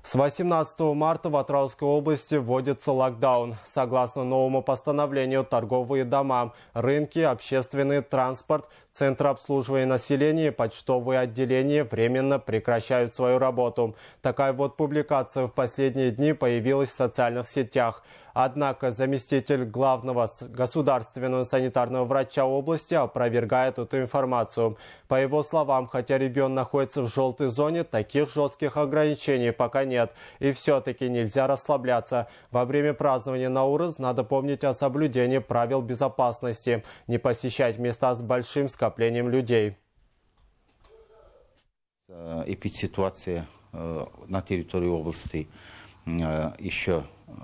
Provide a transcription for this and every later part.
С 18 марта в Атырауской области вводится локдаун. Согласно новому постановлению, торговые дома, рынки, общественный транспорт, центры обслуживания населения и почтовые отделения временно прекращают свою работу. Такая вот публикация в последние дни появилась в социальных сетях. Однако заместитель главного государственного санитарного врача области опровергает эту информацию. По его словам, хотя регион находится в желтой зоне, таких жестких ограничений пока нет. И все-таки нельзя расслабляться. Во время празднования Наурыз надо помнить о соблюдении правил безопасности, не посещать места с большим скоплением людей. Эпидситуация на территории области еще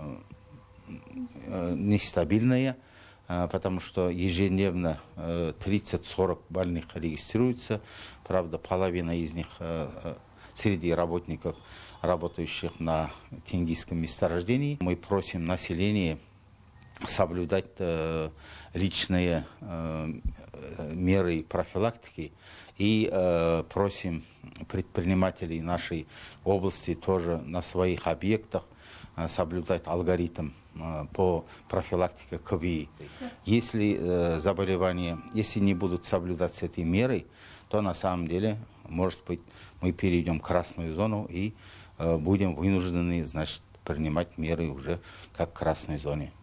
нестабильная, потому что ежедневно 30-40 больных регистрируются. Правда, половина из них среди работников, работающих на тенгизском месторождении. Мы просим население соблюдать личные меры профилактики и просим предпринимателей нашей области тоже на своих объектах соблюдать алгоритм по профилактике КВИ. Если заболевания, если не будут соблюдаться этой мерой, то на самом деле, может быть, мы перейдем в красную зону и будем вынуждены, значит, принимать меры уже как в красной зоне.